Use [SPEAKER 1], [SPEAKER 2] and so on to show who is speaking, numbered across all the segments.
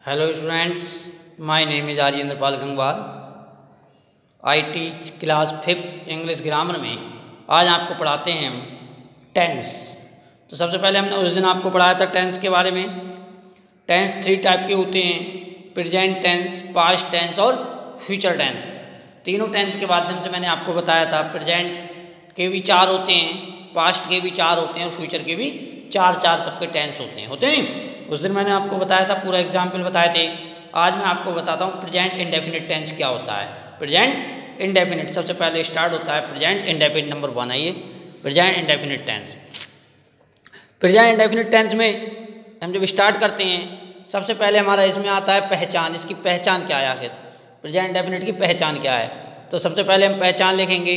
[SPEAKER 1] Hello students, my name is Aryendrapal Gangwar. I teach class 5th English grammar में आज आपको पढ़ाते हैं हम टेंस। तो सबसे पहले हमने उस दिन आपको पढ़ाया था टेंस के बारे में। टेंस 3 टाइप के होते हैं, प्रेजेंट टेंस, पास्ट टेंस और फ्यूचर टेंस। तीनों टेंस के माध्यम से मैंने आपको बताया था प्रेजेंट के भी 4 होते हैं, पास्ट के भी 4 होते हैं और फ्यूचर के भी 4 सबके टेंस होते हैं नहीं। उस दिन मैंने आपको बताया था, पूरा एग्जाम्पल बताए थे। आज मैं आपको बताता हूँ प्रेजेंट इंडेफिनिट टेंस क्या होता है। प्रेजेंट इंडेफिनिट सबसे पहले स्टार्ट होता है प्रेजेंट इंडेफिनिट नंबर 1 है ये present indefinite tense. Present indefinite tense में हम जब स्टार्ट करते हैं सबसे पहले हमारा इसमें आता है पहचान। इसकी पहचान क्या है, आखिर प्रेजेंट इंडेफिनिट की पहचान क्या है। तो सबसे पहले हम पहचान लिखेंगे,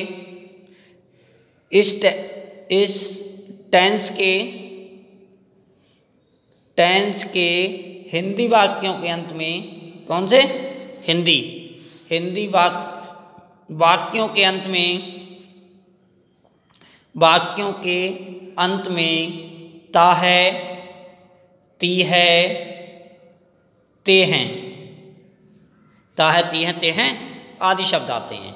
[SPEAKER 1] इस टेंस के हिंदी वाक्यों के अंत में, कौन से हिंदी वाक्यों के अंत में ता है, ती है, ते हैं, ता है, ती हैं, ते हैं आदि शब्द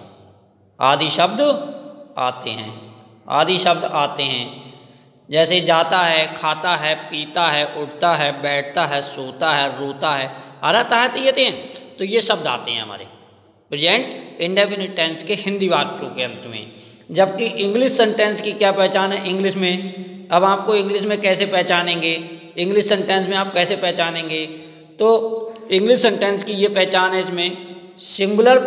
[SPEAKER 1] आते हैं। जैसे जाता है, खाता है, पीता है, उठता है, बैठता है, सोता है, रोता है, रहता है, तीयते हैं। तो ये शब्द आते हैं हमारे प्रेजेंट इंडेफिनिट टेंस के हिंदी वाक्यों के अंत में। जबकि इंग्लिश सेंटेंस की क्या पहचान है इंग्लिश में। अब आपको इंग्लिश में कैसे पहचानेंगे, इंग्लिश सेंटेंस में आप कैसे पहचानेंगे, तो इंग्लिश सेंटेंस की ये पहचान है, इसमें सिंगुलर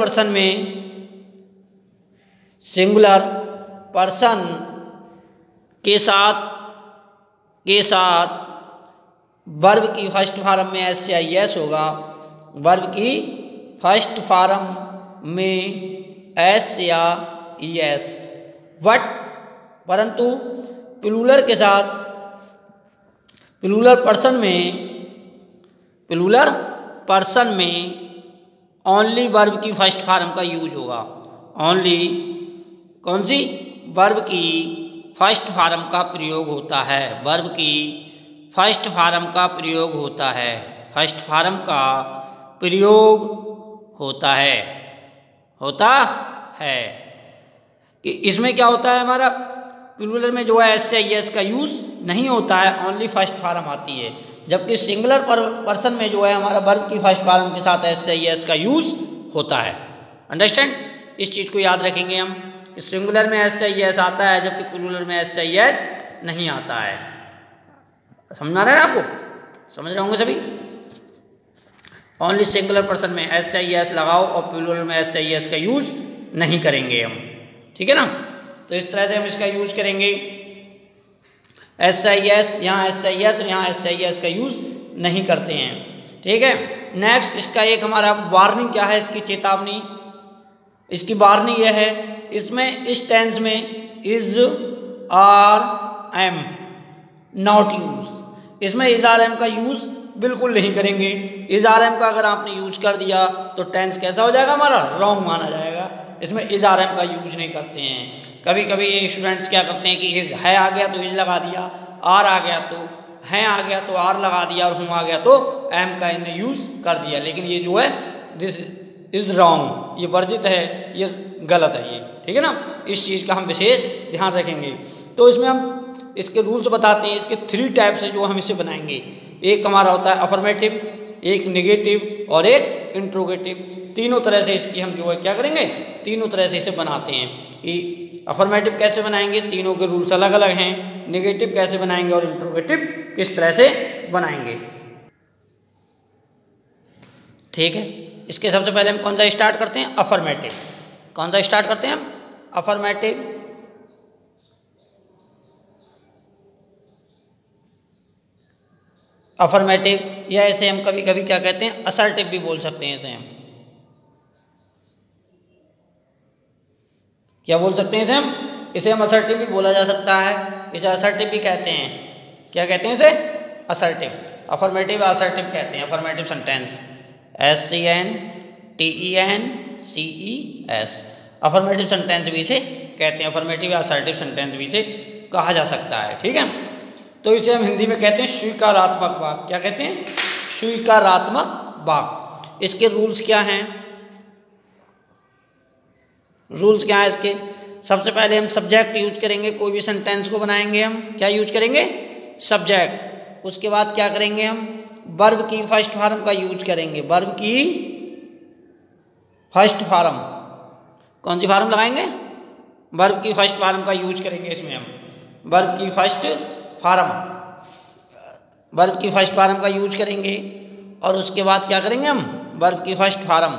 [SPEAKER 1] पर्सन के साथ वर्ब की फर्स्ट फॉर्म में एस या एस होगा। वर्ब की फर्स्ट फॉर्म में एस या एस, परंतु प्लूरल के साथ प्लूरल पर्सन में ओनली वर्ब की फर्स्ट फॉर्म का यूज होगा। ओनली कौन सी वर्ब की फर्स्ट फॉर्म का प्रयोग होता है। वर्ब की फर्स्ट फॉर्म का प्रयोग होता है। फर्स्ट फॉर्म का प्रयोग होता है कि इसमें क्या होता है, हमारा प्लूरल में जो है एस या एस का यूज़ नहीं होता है, ओनली फर्स्ट फॉर्म आती है। जबकि सिंगुलर पर्सन में जो है हमारा वर्ब की फर्स्ट फॉर्म के साथ एस या एस का यूज़ होता है। अंडरस्टैंड, इस चीज़ को याद रखेंगे हम कि सिंगुलर में एस या एस आता है जबकि प्लूरल में एस या एस नहीं आता है। समझ आ रहा है आपको, समझ रहे होंगे सभी। ओनली सिंगुलर पर्सन में एस या एस लगाओ और प्लूरल में एस या एस का यूज़ नहीं करेंगे हम, ठीक है ना। तो इस तरह से हम इसका यूज करेंगे, एस आई एस, यहाँ एस आई एस और यहाँ एस आई एस का यूज नहीं करते हैं, ठीक है। नेक्स्ट इसका एक हमारा वार्निंग क्या है, इसकी चेतावनी, इसकी वार्निंग यह है, इसमें इस टेंस में is are am not use. इसमें इज आर एम का यूज बिल्कुल नहीं करेंगे। इज आर एम का अगर आपने यूज कर दिया तो टेंस कैसा हो जाएगा, हमारा रॉन्ग माना जाएगा। इसमें इज आर एम का यूज नहीं करते हैं। कभी कभी ये स्टूडेंट्स क्या करते हैं कि इज है आ गया तो इज लगा दिया, आर आ गया तो है आ गया तो आर लगा दिया, और हूँ आ गया तो एम का इन्हें यूज कर दिया। लेकिन ये जो है दिस इज रॉन्ग, ये वर्जित है, ये गलत है, ये ठीक है ना। इस चीज़ का हम विशेष ध्यान रखेंगे। तो इसमें हम इसके रूल्स बताते हैं, इसके 3 टाइप से जो हम इसे बनाएंगे। एक हमारा होता है अफर्मेटिव, एक नेगेटिव और एक इंट्रोगेटिव। तीनों तरह से इसकी हम जो है क्या करेंगे, तीनों तरह से इसे बनाते हैं कि अफर्मेटिव कैसे बनाएंगे, तीनों के रूल्स अलग अलग हैं। नेगेटिव कैसे बनाएंगे और इंट्रोगेटिव किस तरह से बनाएंगे, ठीक है। इसके सबसे पहले हम कौन सा स्टार्ट करते हैं, अफर्मेटिव। कौन सा स्टार्ट करते हैं हम, अफर्मेटिव। अफर्मेटिव या ऐसे हम कभी कभी क्या कहते हैं, असर्टिव भी बोल सकते हैं। इसे हम क्या बोल सकते हैं, इसे हम असर्टिव भी बोला जा सकता है। इसे असर्टिव भी कहते हैं। क्या कहते हैं इसे, असर्टिव। अफर्मेटिव असर्टिव कहते हैं। Affirmative sentence SENTENCES affirmative sentence भी इसे कहते हैं। अफर्मेटिव या असर्टिव सेंटेंस भी इसे कहा जा सकता है, ठीक है। तो इसे हम हिंदी में कहते हैं स्वीकारात्मक वाक्य। क्या कहते हैं, स्वीकारात्मक बाग। इसके रूल्स क्या हैं? रूल्स क्या है इसके? सबसे पहले हम सब्जेक्ट यूज करेंगे, कोई भी सेंटेंस को बनाएंगे हम क्या यूज करेंगे? सब्जेक्ट। उसके बाद क्या करेंगे हम? वर्ब की फर्स्ट फॉर्म का यूज करेंगे। वर्ब की फर्स्ट फॉर्म, कौन सी फॉर्म लगाएंगे? वर्ब की फर्स्ट फॉर्म का यूज करेंगे इसमें हम। वर्ब की फर्स्ट फॉर्म, वर्ब की फर्स्ट फॉर्म का यूज करेंगे। और उसके बाद क्या करेंगे हम? वर्ब की फर्स्ट फॉर्म,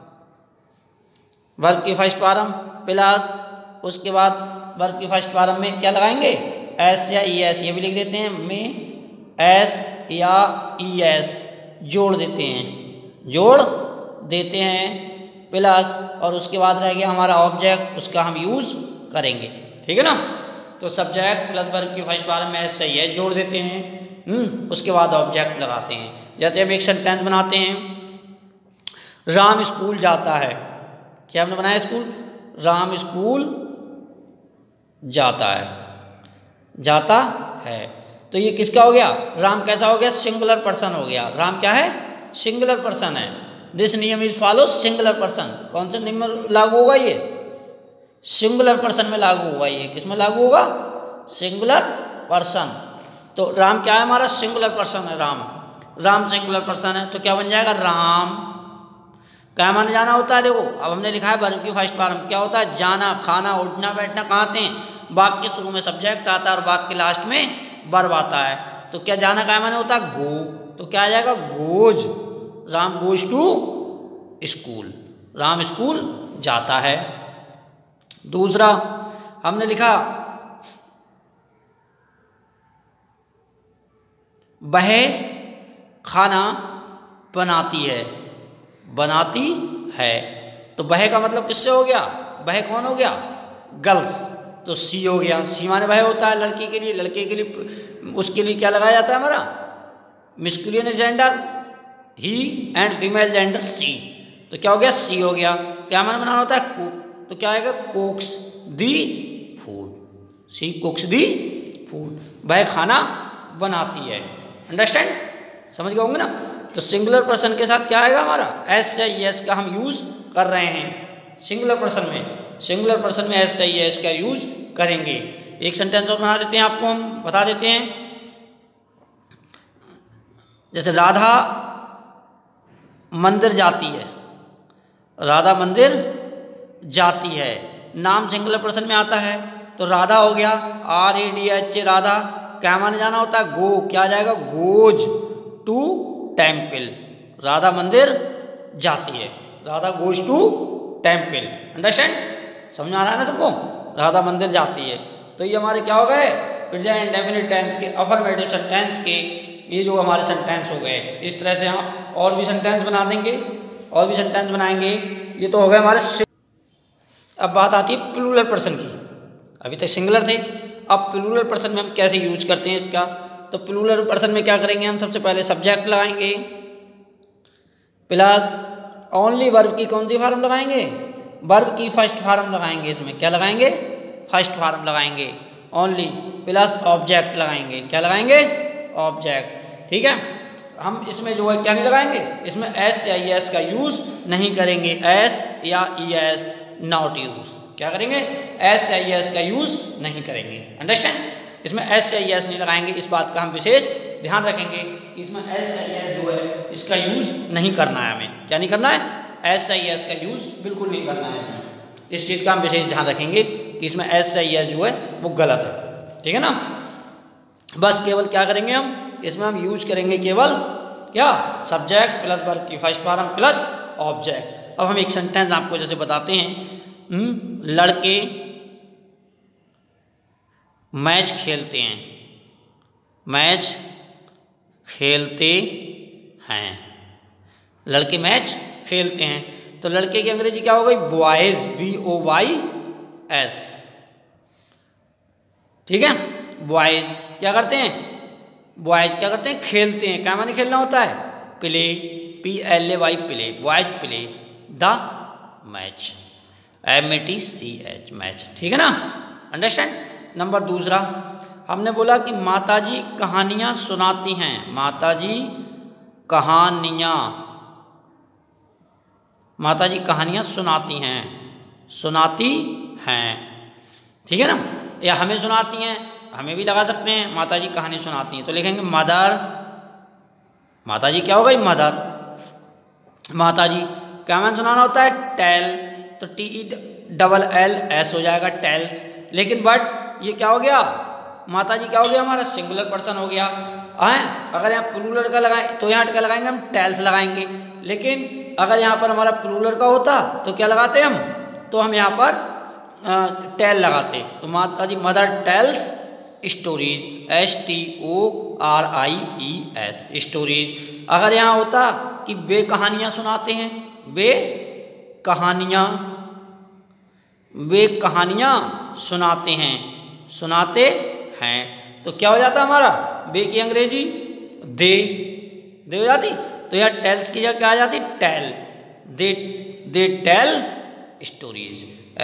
[SPEAKER 1] वर्ब की फर्स्ट फॉर्म प्लस उसके बाद वर्ब की फर्स्ट फॉर्म में क्या लगाएंगे? एस या ई एस, ये भी लिख देते हैं, में एस या ई एस जोड़ देते हैं, जोड़ देते हैं प्लस, और उसके बाद रह गया हमारा ऑब्जेक्ट, उसका हम यूज़ करेंगे। ठीक है ना? तो सब्जेक्ट प्लस वर्ब की फर्स्ट फॉर्म में एस सही है, जोड़ देते हैं, उसके बाद ऑब्जेक्ट लगाते हैं। जैसे हम एक सेंटेंस बनाते हैं, राम स्कूल जाता है। क्या हमने बनाया? स्कूल। राम स्कूल जाता है, जाता है। तो ये किसका हो गया? राम कैसा हो गया? सिंगुलर पर्सन हो गया। राम क्या है? सिंगुलर पर्सन है। दिस नियम इज फॉलो सिंगुलर पर्सन। कौन सा नियम लागू होगा? ये सिंगुलर पर्सन में लागू होगा। ये किस में लागू होगा? Singular person. तो राम क्या है? हमारा सिंगुलर पर्सन है। राम, राम सिंगुलर पर्सन है, तो क्या बन जाएगा? राम। क्या माने जाना होता है? देखो अब हमने लिखा है वर्ब की फर्स्ट फॉर्म, क्या होता है? जाना, खाना, उठना, बैठना कहाँ आते हैं? वाक्य के शुरू में सब्जेक्ट आता है और वाक्य के लास्ट में वर्ब आता है। तो क्या जाना क्या माने होता है? गो। तो क्या आ जाएगा? Goes. Ram goes to school, Ram school जाता है। दूसरा हमने लिखा वह खाना बनाती है, बनाती है। तो वह का मतलब किससे हो गया? वह कौन हो गया? गर्ल्स। तो सी हो गया। सी माने वह होता है लड़की के लिए, लड़के के लिए उसके लिए क्या लगाया जाता है हमारा? Masculine gender he and female gender she. तो क्या हो गया? सी हो गया। क्या माने बनाना होता है? कुक। तो क्या आएगा? Cooks the food. She cooks the food. वह खाना बनाती है। अंडरस्टैंड? समझ गए होंगे ना? तो सिंगुलर पर्सन के साथ क्या आएगा हमारा? एस या एस का हम यूज कर रहे हैं सिंगुलर पर्सन में। सिंगुलर पर्सन में एस या एस का यूज करेंगे। एक सेंटेंस और बना देते हैं, आपको हम बता देते हैं। जैसे राधा मंदिर जाती है, राधा मंदिर जाती है, नाम सिंगुलर पर्सन में आता है तो राधा हो गया, RADH राधा। क्या माने जाना होता है? गो। क्या आ जाएगा? Goes to temple. राधा मंदिर जाती है, Radha goes to temple. Understand? समझ में आ रहा है ना सबको? राधा मंदिर जाती है। तो ये हमारे क्या हो गए? प्रेजेंट इंडेफिनिट टेंस के, अफर्मेटिव सेंटेंस के ये जो हमारे सेंटेंस हो गए। इस तरह से आप और भी सेंटेंस बना देंगे, और भी सेंटेंस बनाएंगे। ये तो हो गए हमारे। अब बात आती है प्लूरल पर्सन की। अभी तक सिंगुलर थे, अब प्लूरल पर्सन में हम कैसे यूज करते हैं इसका? तो प्लूरल पर्सन में क्या करेंगे हम? सबसे पहले सब्जेक्ट लगाएंगे प्लस ओनली वर्ब की कौन सी फॉर्म लगाएंगे? वर्ब की फर्स्ट फॉर्म लगाएंगे। इसमें क्या लगाएंगे? फर्स्ट फॉर्म लगाएंगे ओनली, प्लस ऑब्जेक्ट लगाएंगे। क्या लगाएंगे? ऑब्जेक्ट। ठीक है? हम इसमें जो है क्या नहीं लगाएंगे? इसमें एस या एस का यूज नहीं करेंगे। एस या ई एस नॉट यूज। क्या करेंगे? एस या एस का यूज नहीं करेंगे। अंडरस्टैंड? इसमें एस या एस नहीं लगाएंगे। इस बात का हम विशेष ध्यान रखेंगे कि इसमें एस या एस जो है इसका यूज नहीं करना है। हमें क्या नहीं करना है? एस या एस का यूज बिल्कुल नहीं करना है इसमें। इस चीज़ का हम विशेष ध्यान रखेंगे कि इसमें एस या एस जो है वो गलत है। ठीक है ना? बस केवल क्या करेंगे हम? इसमें हम यूज करेंगे केवल क्या? सब्जेक्ट प्लस वर्ब की फर्स्ट फॉर्म प्लस ऑब्जेक्ट। अब हम एक सेंटेंस आपको जैसे बताते हैं, लड़के मैच खेलते हैं, मैच खेलते हैं, लड़के मैच खेलते हैं। तो लड़के की अंग्रेजी क्या हो गई? Boys, BOYS। ठीक है? बॉयज क्या करते हैं? बॉयज क्या करते हैं? खेलते हैं। क्या माने खेलना होता है? Play, PLAY play. Boys play the match, MATCH match. ठीक है ना? अंडरस्टैंड? नंबर दूसरा हमने बोला कि माताजी कहानियाँ सुनाती हैं। माताजी कहानियाँ माताजी कहानियाँ सुनाती हैं, सुनाती हैं, ठीक है ना। या हमें सुनाती हैं, हमें भी लगा सकते हैं, माताजी कहानी सुनाती हैं। तो लिखेंगे मदर, माताजी क्या हो गई मदर, माताजी क्या मैंने सुनाना होता है टेल, तो TELLS हो जाएगा टेल्स। लेकिन बट ये क्या हो गया, माताजी क्या हो गया हमारा सिंगुलर पर्सन हो गया है। अगर यहाँ प्लूरल का लगाएं तो यहाँ क्या लगाएंगे हम टेल्स लगाएंगे। लेकिन अगर यहाँ पर हमारा प्लूरल का होता तो क्या लगाते हम, तो हम यहाँ पर टेल लगाते। तो माताजी mother tells stories, STORIES stories. अगर यहाँ होता कि वे कहानियाँ सुनाते हैं, वे कहानियाँ सुनाते हैं, सुनाते हैं, तो क्या हो जाता हमारा वे की अंग्रेजी दे हो जाती। तो यार टेल्स की जगह क्या आ जाती tell, they tell stories,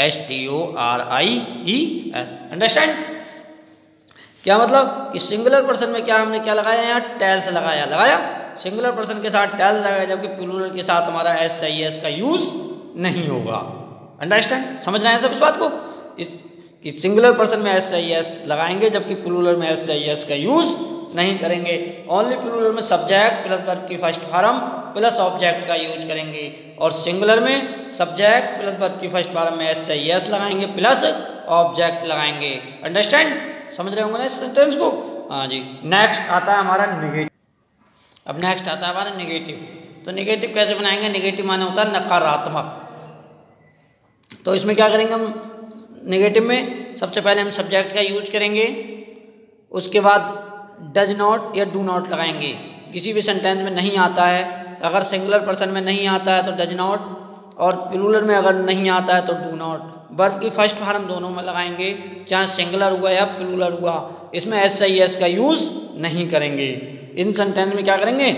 [SPEAKER 1] STORIES। Understand क्या मतलब कि सिंगुलर पर्सन में क्या हमने क्या लगाया यहाँ टेल्स लगाया सिंगुलर पर्सन के साथ टेल्स लगाया, जबकि प्लूरल के साथ हमारा SIS का यूज नहीं होगा। अंडरस्टैंड समझ रहे हैं सब इस बात को, इस कि सिंगुलर पर्सन में SIS लगाएंगे जबकि प्लूरल में SIS का यूज नहीं करेंगे। ओनली प्लूरल में सब्जेक्ट प्लस वर्ब की फर्स्ट फॉर्म प्लस ऑब्जेक्ट का यूज करेंगे, और सिंगुलर में सब्जेक्ट प्लस वर्ब की फर्स्ट फॉर्म में SIS लगाएंगे प्लस ऑब्जेक्ट लगाएंगे। अंडरस्टैंड समझ रहे होंगे ना इस सेंटेंस को। हाँ जी। नेक्स्ट आता है हमारा निगेटिव। अब नेक्स्ट आता है हमारा निगेटिव। तो निगेटिव कैसे बनाएंगे, निगेटिव माने होता है नकारात्मक। तो इसमें क्या करेंगे हम, निगेटिव में सबसे पहले हम सब्जेक्ट का यूज करेंगे, उसके बाद डज नॉट या डू नॉट लगाएंगे। किसी भी सेंटेंस में नहीं आता है, अगर सिंगुलर पर्सन में नहीं आता है तो डज नॉट, और प्लूरल में अगर नहीं आता है तो डू नॉट। वर्ब की फर्स्ट फॉर्म दोनों में लगाएंगे, चाहे सिंगुलर हुआ या प्लूरल हुआ, इसमें SIS का यूज नहीं करेंगे। इन सेंटेंस में क्या करेंगे,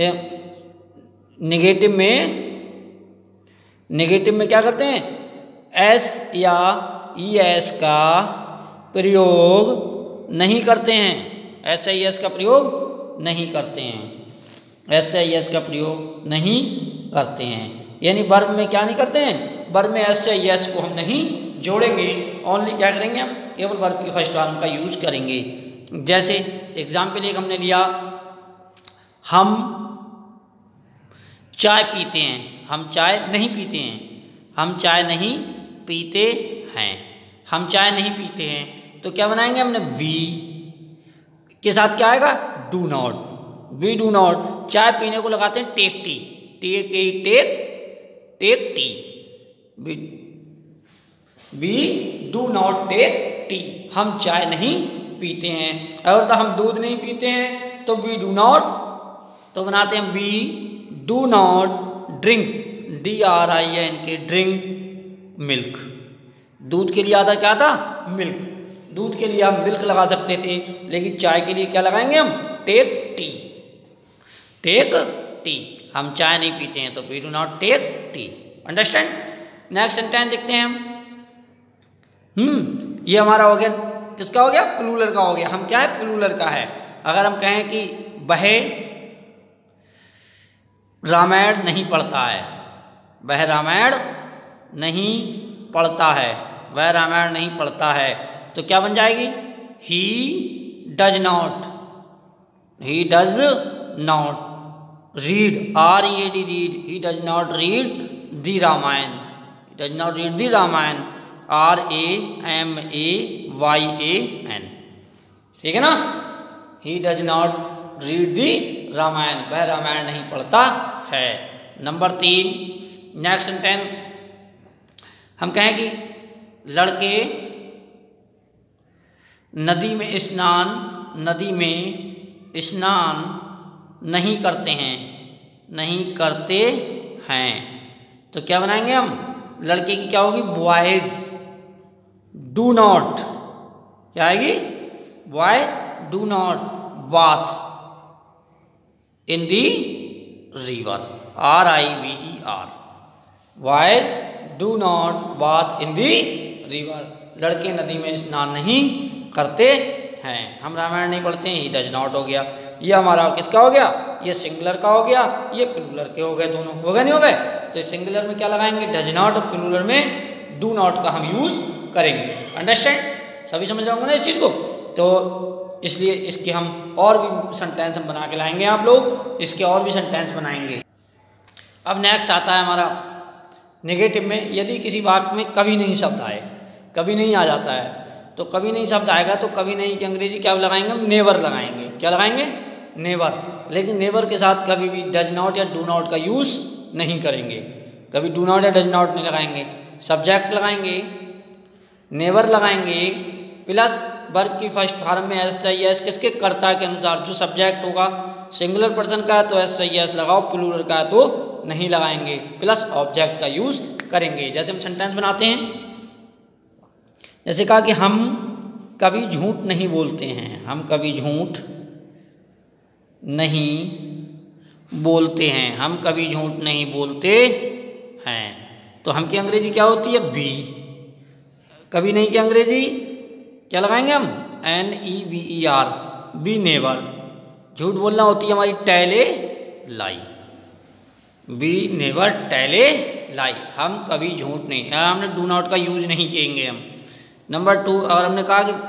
[SPEAKER 1] निगेटिव में क्या करते हैं, S या ES का प्रयोग नहीं करते हैं, SIS का प्रयोग नहीं करते हैं, SIS का प्रयोग नहीं करते हैं। यानी वर्ब में क्या नहीं करते हैं, वर्ब में SIS को हम नहीं जोड़ेंगे, ओनली क्या करेंगे हम केवल वर्ब की फर्स्ट फॉर्म का यूज करेंगे। जैसे एग्जाम्पल एक हमने लिया, हम चाय पीते हैं, हम चाय नहीं पीते हैं, हम चाय नहीं पीते हैं, हम चाय नहीं पीते हैं। तो क्या बनाएंगे हमने, वी के साथ क्या आएगा, do not, we do not. चाय पीने को लगाते हैं take tea, take tea, we do not take tea, हम चाय नहीं पीते हैं। और तो हम दूध नहीं पीते हैं तो वी डू नॉट, तो बनाते हैं we do not drink, DRINK drink milk. दूध के लिए आता क्या था, मिल्क, दूध के लिए हम मिल्क लगा सकते थे, लेकिन चाय के लिए क्या लगाएंगे हम, टेक टी, हम चाय नहीं पीते हैं तो we do not take tea. Understand. Next sentence देखते हैं हम। ये हमारा हो गया, किसका हो गया, प्लूरल का हो गया। हम क्या है, प्लूरल का है। अगर हम कहें कि वह रामायण नहीं पढ़ता है, वह रामायण नहीं पढ़ता है, वह रामायण नहीं पढ़ता है, तो क्या बन जाएगी, he does not read, READ read, he does not read the Ramayan, RAMAYAN, ठीक है ना, he does not read the Ramayan, वह रामायण नहीं पढ़ता है। नंबर 3 नेक्स्ट सेंटेंस, हम कहें कि लड़के नदी में स्नान नहीं करते हैं, तो क्या बनाएंगे हम, लड़के की क्या होगी, बॉयज डू नॉट, क्या आएगी, boy do not bath in the river, RIVER, boy do not bath in the river, लड़के नदी में स्नान नहीं करते हैं। हम रामायण नहीं पढ़ते हैं, ही डज नॉट हो गया। ये हमारा किसका हो गया, ये सिंगुलर का हो गया, ये प्लूरल के हो गए, दोनों हो गए नहीं हो गए। तो सिंगुलर में क्या लगाएंगे, डज नॉट, और प्लूरल में डू नॉट का हम यूज़ करेंगे। अंडरस्टैंड, सभी समझ रहे होंगे ना इस चीज़ को। तो इसलिए इसके हम और भी सेंटेंस हम बना के लाएंगे, आप लोग इसके और भी सेंटेंस बनाएंगे। अब नेक्स्ट आता है हमारा नेगेटिव में, यदि किसी वाक्य में कभी नहीं शब्द आए, कभी नहीं आ जाता है, तो कभी नहीं शब्द आएगा तो कभी नहीं की अंग्रेजी क्या लगाएंगे हम, नेवर लगाएंगे। क्या लगाएंगे, नेवर। लेकिन नेवर के साथ कभी भी डज नॉट या डू नॉट का यूज़ नहीं करेंगे, कभी डू नॉट या डज नॉट नहीं लगाएंगे। सब्जेक्ट लगाएंगे, नेवर लगाएंगे, प्लस वर्ब की फर्स्ट फॉर्म में एस आई एस किसके, कर्ता के अनुसार। जो सब्जेक्ट होगा सिंगुलर पर्सन का है तो एस आई एस लगाओ, प्लूरल का है तो नहीं लगाएंगे, प्लस ऑब्जेक्ट का यूज़ करेंगे। जैसे हम सेंटेंस बनाते हैं, जैसे कहा कि हम कभी झूठ नहीं बोलते हैं, हम कभी झूठ नहीं बोलते हैं, हम कभी झूठ नहीं बोलते हैं। तो हम की अंग्रेजी क्या होती है, वी। कभी नहीं की अंग्रेजी क्या लगाएंगे हम, NEVER, बी नेवर। झूठ बोलना होती है हमारी टेले लाई, बी नेवर टेले लाई। हम कभी झूठ नहीं, हमने डू नॉट का यूज नहीं किएंगे हम। नंबर 2, और हमने कहा कि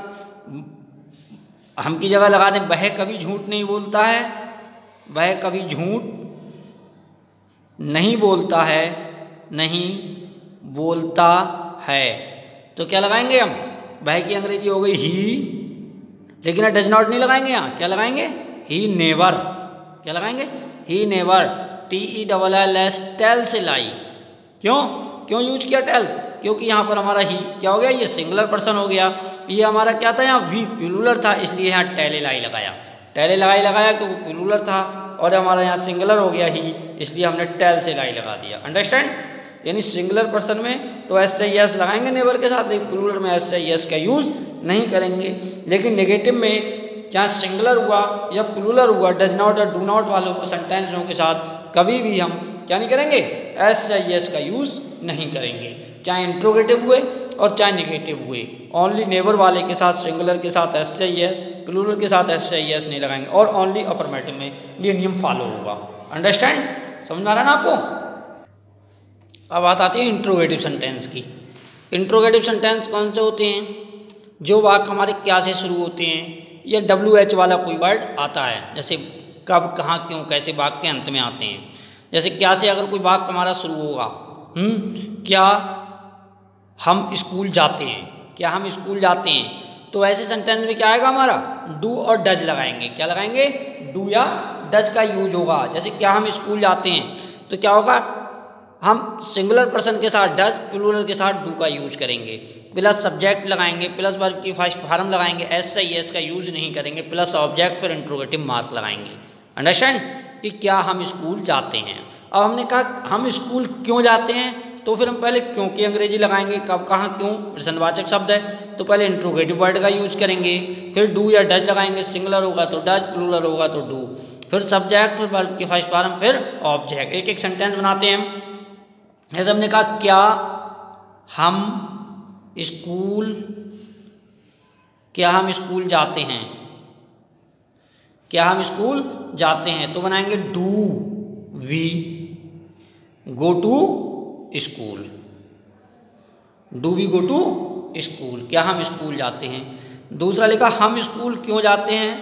[SPEAKER 1] हम की जगह लगा दें वह कभी झूठ नहीं बोलता है, वह कभी झूठ नहीं बोलता है, नहीं बोलता है। तो क्या लगाएंगे हम, वह की अंग्रेजी हो गई ही, लेकिन डज नॉट नहीं लगाएंगे, यहाँ क्या लगाएंगे, ही नेवर। क्या लगाएंगे, he never, TELLS, tells lie. क्यों यूज किया टेल्स, क्योंकि यहाँ पर हमारा ही क्या हो गया, ये सिंगुलर पर्सन हो गया, ये हमारा क्या था यहाँ वी प्लूरल था, इसलिए यहाँ टेले लाई लगाया, टेले लाई लगाया क्योंकि प्लूरल था, और हमारा यहाँ सिंगुलर हो गया ही, इसलिए हमने टेल से लाई लगा दिया। अंडरस्टैंड, यानी सिंगुलर पर्सन में तो एस आई एस लगाएंगे नेवर के साथ, लेकिन प्लूरल में एस आई एस का यूज़ नहीं करेंगे। लेकिन नेगेटिव में चाहे सिंगुलर हुआ या प्लूरल हुआ, डज नॉट और डू नॉट वालों को सेंटेंसों के साथ कभी भी हम क्या नहीं करेंगे, एस आई एस का यूज़ नहीं करेंगे, चाहे इंट्रोगेटिव हुए और चाहे नेगेटिव हुए। ओनली नेवर वाले के साथ सिंगुलर के साथ एस आई एस, प्लूरल के साथ एस आई एस नहीं लगाएंगे, और ओनली अफर्मेटिव में ये नियम फॉलो होगा। अंडरस्टैंड, समझ में आ रहा ना आपको। अब बात आती है इंट्रोगेटिव सेंटेंस की। इंट्रोगेटिव सेंटेंस कौन से होते हैं, जो वाक्य हमारे क्या से शुरू होते हैं, या WH वाला कोई वर्ड आता है, जैसे कब, कहाँ, क्यों, कैसे वाक्य के अंत में आते हैं। जैसे क्या से अगर कोई वाक्य हमारा शुरू होगा, क्या हम स्कूल जाते हैं, क्या हम स्कूल जाते हैं, तो ऐसे सेंटेंस में क्या आएगा हमारा, डू और डज लगाएंगे। क्या लगाएंगे, डू या डज का यूज होगा। जैसे क्या हम स्कूल जाते हैं, तो क्या होगा, हम सिंगुलर पर्सन के साथ डज, प्लूरल के साथ डू का यूज करेंगे, प्लस सब्जेक्ट लगाएंगे, प्लस वर्ब की फर्स्ट फॉर्म लगाएंगे, एस आई एस का यूज नहीं करेंगे, प्लस ऑब्जेक्ट, फिर इंट्रोगेटिव मार्क लगाएंगे। अंडरस्टैंड, कि क्या हम स्कूल जाते हैं। अब हमने कहा हम स्कूल क्यों जाते हैं, तो फिर हम पहले क्यों की अंग्रेजी लगाएंगे, कब, कहाँ, क्यों, प्रश्नवाचक शब्द है तो पहले इंट्रोगेटिव वर्ड का यूज करेंगे, फिर डू या डज लगाएंगे, सिंगुलर होगा तो डज, प्लूरल होगा तो डू, फिर सब्जेक्ट, फिर वर्ब की फर्स्ट फॉर्म, फिर ऑब्जेक्ट। एक एक सेंटेंस बनाते हैं हम। जैसे हमने कहा क्या हम स्कूल जाते हैं, क्या हम स्कूल जाते हैं, तो बनाएंगे do we go to school, do we go to school, क्या हम स्कूल जाते हैं। दूसरा लिखा हम स्कूल क्यों जाते हैं,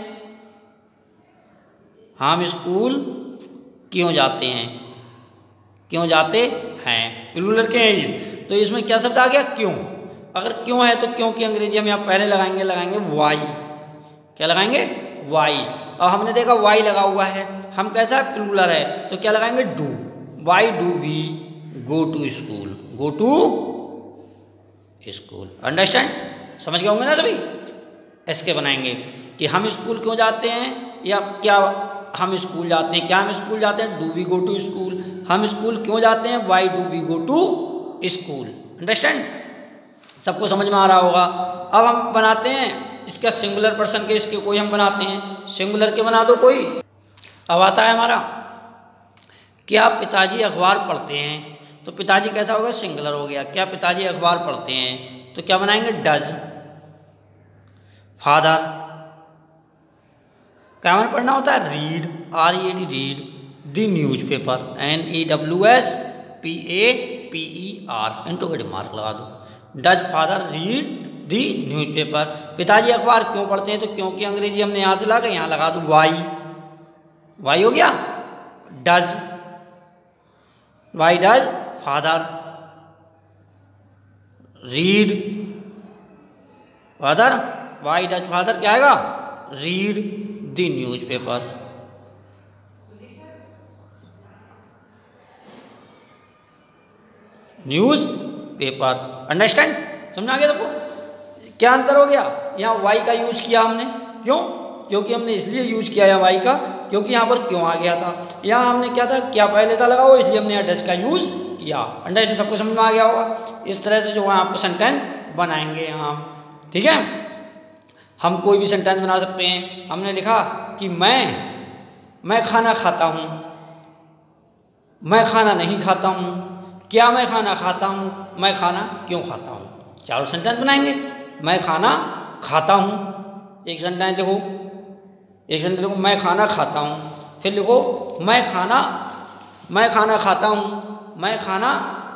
[SPEAKER 1] हम स्कूल क्यों जाते हैं, क्यों जाते हैं, प्लूरल के हैं ये, तो इसमें क्या शब्द आ गया, क्यों। अगर क्यों है तो क्यों की अंग्रेजी हम यहाँ पहले लगाएंगे वाई। क्या लगाएंगे, वाई। और हमने देखा वाई लगा हुआ है, हम कैसा प्लूरल है तो क्या लगाएंगे, do, why do we go to school, go to school. Understand, समझ गए होंगे ना सभी। इसके बनाएंगे कि हम स्कूल क्यों जाते हैं, या क्या हम स्कूल जाते हैं, क्या हम स्कूल जाते हैं, do we go to school, हम स्कूल क्यों जाते हैं, why do we go to school. Understand, सबको समझ में आ रहा होगा। अब हम बनाते हैं इसका सिंगुलर पर्सन के, इसके कोई हम बनाते हैं, सिंगुलर के बना दो कोई। अब आता है हमारा क्या पिताजी अखबार पढ़ते हैं, तो पिताजी कैसा होगा, सिंगुलर हो गया, क्या पिताजी अखबार पढ़ते हैं, तो क्या बनाएंगे, डज। फादर क्या हमें पढ़ना होता है, read, READ read the newspaper, NEWS PAPER, interrogative mark लगा दो। Does father read the newspaper, पिताजी अखबार क्यों पढ़ते हैं, तो क्योंकि अंग्रेजी हमने यहाँ से लगा, यहाँ लगा दो वाई, वाई हो गया। Does, why does father read, father, why does father क्या आएगा, read the newspaper. News paper, understand, समझ आ गया सबको। क्या अंतर हो गया, यहाँ वाई का यूज किया हमने, क्यों, क्योंकि हमने इसलिए यूज किया यहाँ वाई का क्योंकि यहाँ पर क्यों आ गया था। यहाँ हमने क्या था, क्या पहले था लगा हुआ, इसलिए हमने यहाँ डज का यूज किया। अंडरस्टैंड, सबको समझ में आ गया होगा। इस तरह से जो है आपको सेंटेंस बनाएंगे हम, ठीक है। हम कोई भी सेंटेंस बना सकते हैं। हमने लिखा कि मैं खाना खाता हूँ, मैं खाना नहीं खाता हूँ, क्या मैं खाना खाता हूँ, मैं खाना क्यों खाता हूँ। चारों सेंटेंस बनाएंगे। मैं खाना खाता हूँ, एक सेंटेंस लिखो, एक सेंटेंस लिखो मैं खाना खाता हूँ, फिर लिखो मैं खाना खाता हूँ, मैं खाना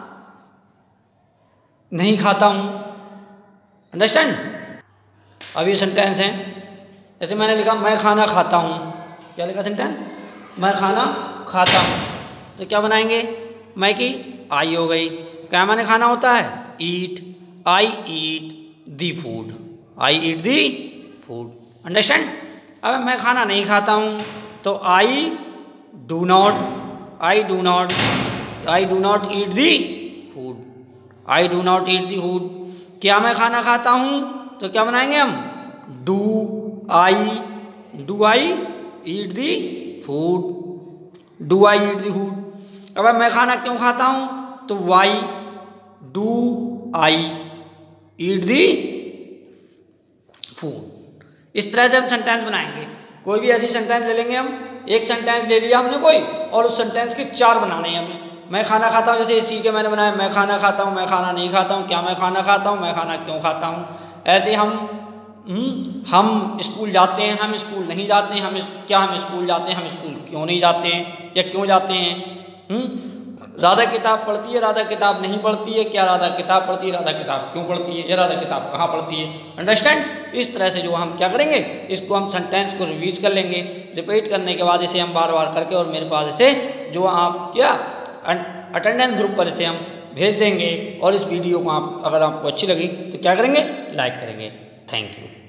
[SPEAKER 1] नहीं खाता हूँ। अंडरस्टैंड। अब ये सेंटेंस हैं, जैसे मैंने लिखा मैं खाना खाता हूँ, क्या लिखा सेंटेंस, मैं खाना खाता हूँ, तो क्या बनाएंगे, मैं की आई हो गई, क्या मैंने खाना होता है, eat, I eat the food, I eat the food. Understand. अब मैं खाना नहीं खाता हूँ तो I do not eat the food, I do not eat the food. क्या मैं खाना खाता हूँ तो क्या बनाएंगे हम, do I eat the food, do I eat the food. अब मैं खाना क्यों खाता हूँ तो why do I eat the food. इस तरह से हम सेंटेंस बनाएंगे। कोई भी ऐसी सेंटेंस ले लेंगे हम, एक सेंटेंस ले लिया हमने कोई, और उस सेंटेंस के चार बनाने हैं हमें। मैं खाना खाता हूँ, जैसे इसी के मैंने बनाया मैं खाना खाता हूँ, मैं खाना नहीं खाता हूँ, क्या मैं खाना खाता हूँ, मैं खाना क्यों खाता हूँ। ऐसे हम स्कूल जाते हैं, हम स्कूल नहीं जाते हैं, हम स्कूल जाते हैं, हम स्कूल क्यों नहीं जाते हैं या क्यों जाते हैं। राधा किताब पढ़ती है, राधा किताब नहीं पढ़ती है, क्या राधा किताब पढ़ती है, राधा किताब क्यों पढ़ती है, या राधा किताब कहाँ पढ़ती है। अंडरस्टैंड। इस तरह से जो हम क्या करेंगे, इसको हम सेंटेंस को रिवीज कर लेंगे। रिपीट करने के बाद इसे हम बार बार करके, और मेरे पास इसे जो आप क्या अटेंडेंस ग्रुप पर इसे हम भेज देंगे। और इस वीडियो को आप अगर आपको अच्छी लगी तो क्या करेंगे, लाइक करेंगे। Thank you.